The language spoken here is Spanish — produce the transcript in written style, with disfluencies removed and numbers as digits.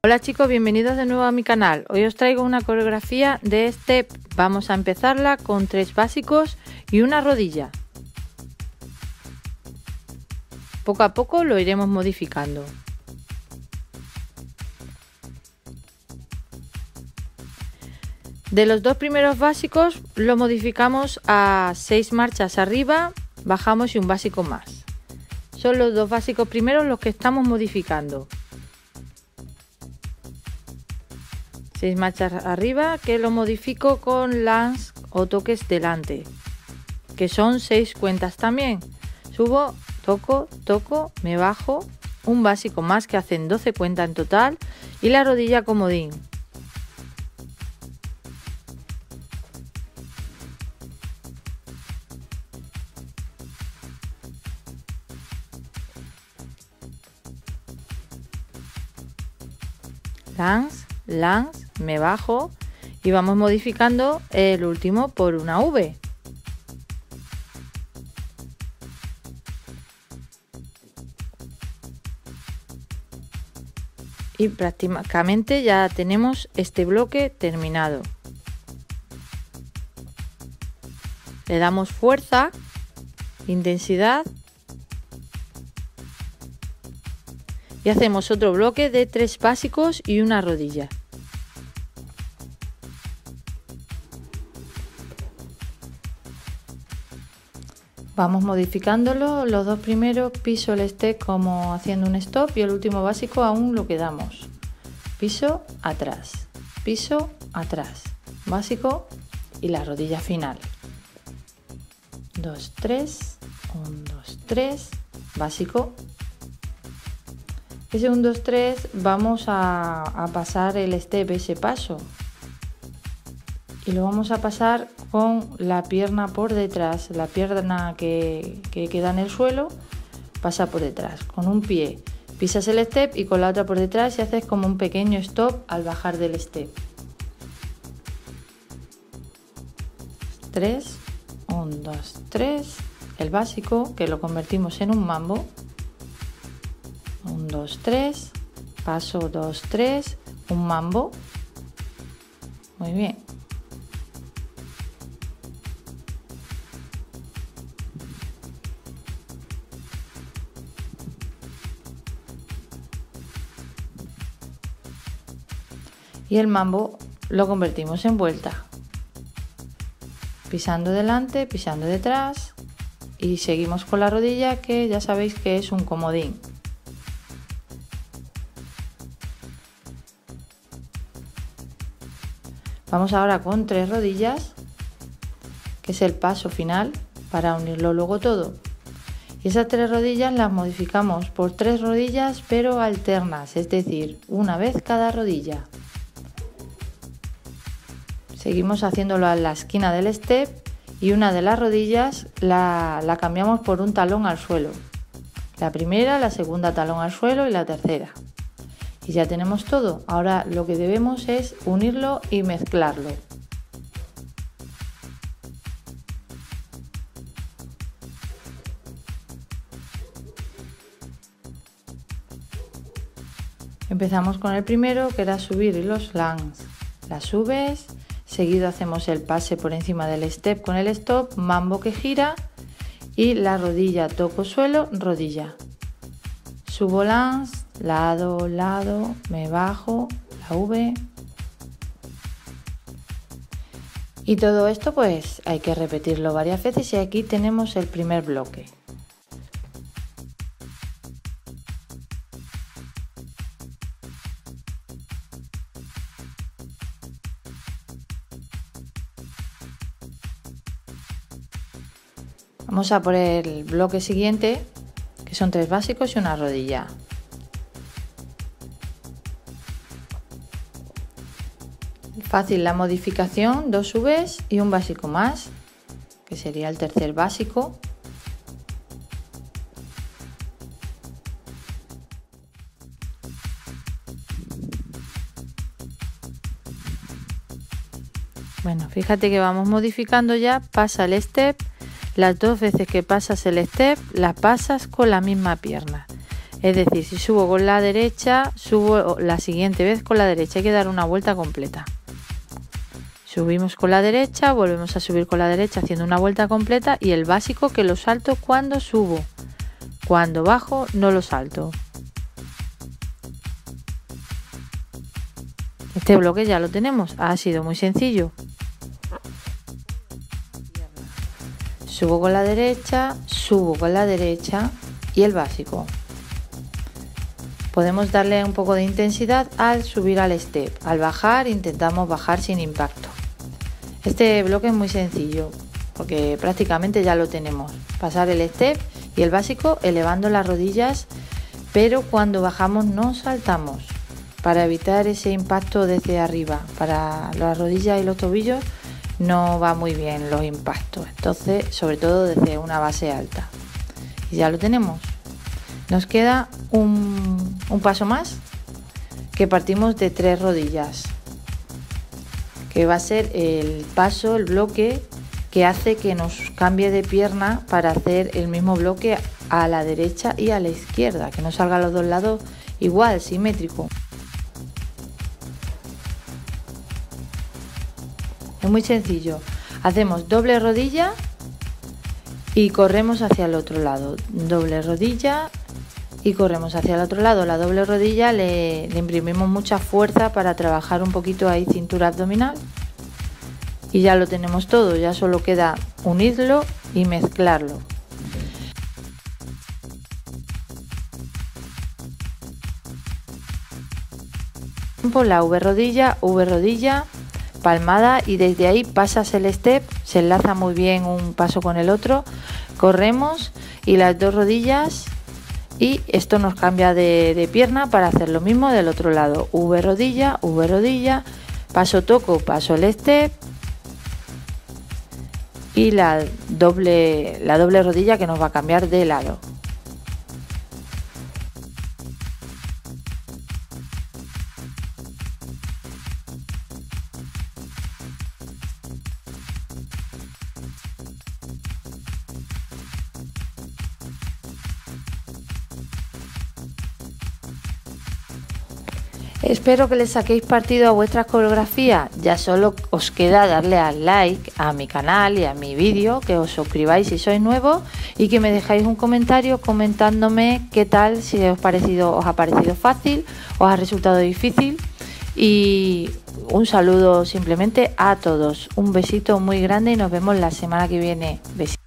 Hola chicos, bienvenidos de nuevo a mi canal. Hoy os traigo una coreografía de step. Vamos a empezarla con 3 básicos y una rodilla. Poco a poco lo iremos modificando. De los 2 primeros básicos lo modificamos a 6 marchas arriba, bajamos y un básico más. Son los 2 básicos primeros los que estamos modificando. 6 marchas arriba que lo modifico con lance o toques delante, que son 6 cuentas también. Subo, toco, toco, me bajo, un básico más que hacen 12 cuentas en total y la rodilla comodín. Lance, lance, me bajo y vamos modificando el último por una V. Y prácticamente ya tenemos este bloque terminado. Le damos fuerza, intensidad y hacemos otro bloque de 3 básicos y una rodilla. Vamos modificándolo, los 2 primeros piso el step como haciendo un stop y el último básico aún lo quedamos. Piso, atrás, básico y la rodilla final. 2, 3, 1, 2, 3, básico. Ese 1, 2, 3 vamos a pasar el step, ese paso. Y lo vamos a pasar con la pierna por detrás, la pierna que queda en el suelo pasa por detrás, con un pie pisas el step y con la otra por detrás y haces como un pequeño stop al bajar del step. 3, 1, 2, 3, el básico que lo convertimos en un mambo. 1, 2, 3, paso 2, 3, un mambo. Muy bien. Y el mambo lo convertimos en vuelta, pisando delante, pisando detrás y seguimos con la rodilla, que ya sabéis que es un comodín. Vamos ahora con 3 rodillas, que es el paso final para unirlo luego todo. Y esas 3 rodillas las modificamos por 3 rodillas pero alternas, es decir, una vez cada rodilla. Seguimos haciéndolo a la esquina del step y una de las rodillas la cambiamos por un talón al suelo. La primera, la segunda talón al suelo y la tercera. Y ya tenemos todo. Ahora lo que debemos es unirlo y mezclarlo. Empezamos con el primero, que era subir los lance. Las subes. Seguido hacemos el pase por encima del step con el stop, mambo que gira y la rodilla, toco suelo, rodilla. Subo lance, lado, lado, me bajo, la V. Y todo esto pues hay que repetirlo varias veces y aquí tenemos el primer bloque. Vamos a por el bloque siguiente, que son 3 básicos y una rodilla. Fácil la modificación, 2 subes y un básico más, que sería el tercer básico. Bueno, fíjate que vamos modificando ya, pasa el step. Las 2 veces que pasas el step, la pasas con la misma pierna. Es decir, si subo con la derecha, subo la siguiente vez con la derecha. Hay que dar una vuelta completa. Subimos con la derecha, volvemos a subir con la derecha haciendo una vuelta completa, y el básico que lo salto cuando subo. Cuando bajo no lo salto. Este bloque ya lo tenemos. Ha sido muy sencillo. Subo con la derecha, subo con la derecha y el básico. Podemos darle un poco de intensidad al subir al step. Al bajar intentamos bajar sin impacto. Este bloque es muy sencillo porque prácticamente ya lo tenemos. Pasar el step y el básico elevando las rodillas, pero cuando bajamos no saltamos para evitar ese impacto desde arriba. Para las rodillas y los tobillos no va muy bien los impactos, entonces sobre todo desde una base alta. Y ya lo tenemos. Nos queda un paso más, que partimos de 3 rodillas, que va a ser el paso, el bloque que hace que nos cambie de pierna para hacer el mismo bloque a la derecha y a la izquierda, que no salga a los dos lados igual, simétrico. Es muy sencillo. Hacemos doble rodilla y corremos hacia el otro lado. Doble rodilla y corremos hacia el otro lado. La doble rodilla le imprimimos mucha fuerza para trabajar un poquito ahí cintura abdominal. Y ya lo tenemos todo. Ya solo queda unirlo y mezclarlo. La V rodilla, palmada, y desde ahí pasas el step, se enlaza muy bien un paso con el otro, corremos y las 2 rodillas, y esto nos cambia de pierna para hacer lo mismo del otro lado. V rodilla, paso toco, paso el step y la doble rodilla que nos va a cambiar de lado. Espero que le saquéis partido a vuestras coreografías. Ya solo os queda darle al like a mi canal y a mi vídeo, que os suscribáis si sois nuevos y que me dejáis un comentario comentándome qué tal, si os ha parecido fácil, os ha resultado difícil. Y un saludo simplemente a todos. Un besito muy grande y nos vemos la semana que viene. Besitos.